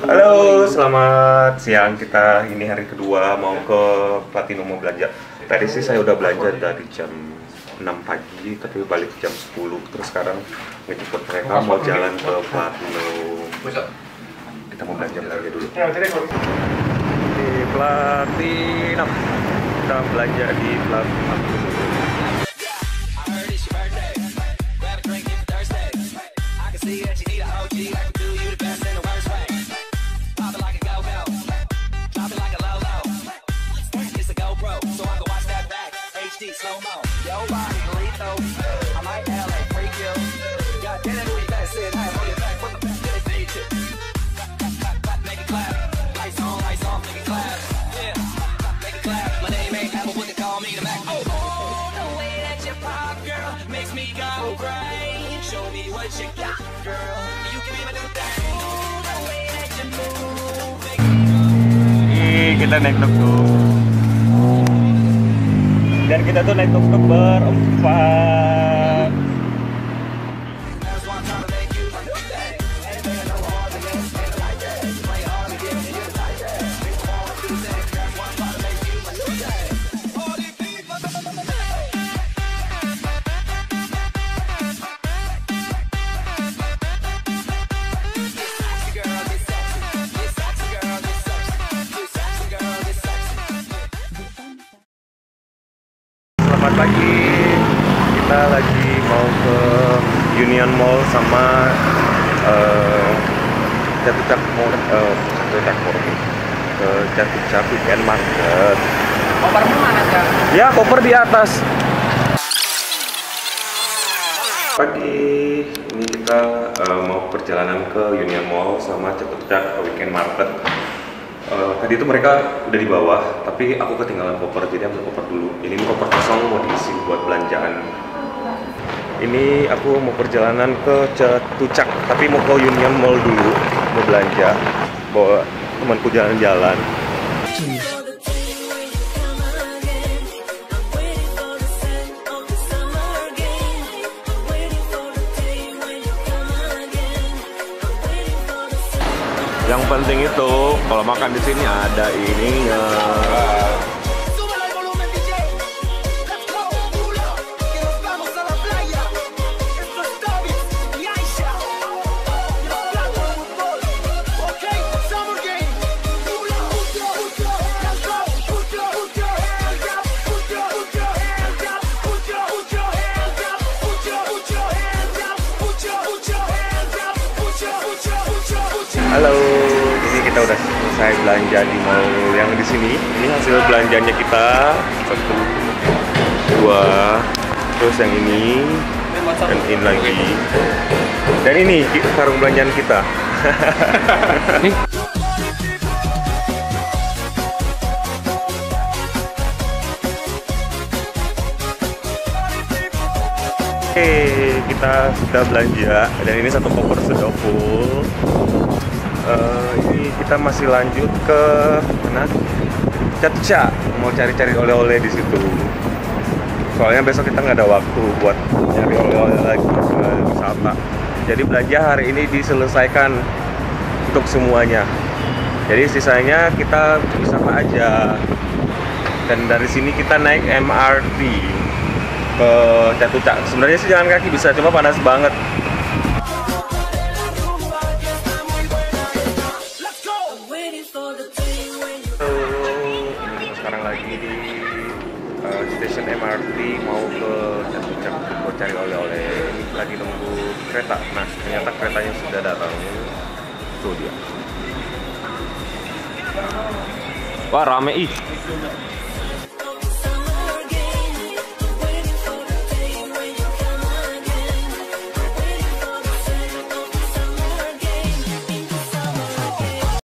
Halo, selamat siang. Kita ini hari kedua mau ke Platinum mau belanja. Tadi sih saya udah belanja dari jam 6 pagi, tapi balik jam 10. Terus sekarang ngejemput mereka mau jalan ke Platinum. Kita mau belanja dulu. Di Platinum. Kita belanja di Platinum. Kita naik tuk-tuk dan kita tuh naik tuk-tuk berempat. Selamat pagi, kita lagi mau ke Union Mall sama Chatuchak Mall, ke Chatuchak Weekend Market. Kopermu mana, Cak? Ya, koper di atas. Pagi, ini kita mau perjalanan ke Union Mall sama Chatuchak Weekend Market. Tadi itu mereka udah di bawah, tapi aku ketinggalan koper, jadi ambil koper dulu. Ini koper kosong mau diisi buat belanjaan. Ini aku mau perjalanan ke Chatuchak, tapi mau ke Union Mall dulu, mau belanja, bawa temanku jalan-jalan. Yang penting itu kalau makan di sini ada ininya. Halo, ini kita udah selesai belanja di mall yang di sini. Ini hasil belanjanya kita, 1, 2, terus yang ini, dan ini lagi, dan ini karung belanjaan kita. Oke, kita sudah belanja dan ini satu koper sudah full. Ini kita masih lanjut ke mana? Chatuchak, mau cari-cari oleh-oleh di situ. Soalnya besok kita nggak ada waktu buat nyari oleh-oleh lagi wisata. Jadi belanja hari ini diselesaikan untuk semuanya. Jadi sisanya kita wisata aja. Dan dari sini kita naik MRT ke Chatuchak. Sebenarnya sih jalan kaki bisa, cuma panas banget. Sekarang lagi di stasiun MRT mau ke Chatuchak buat cari oleh-oleh. Lagi nunggu kereta. Nah, ternyata keretanya sudah datang. Tuh dia. Wah, rame ih.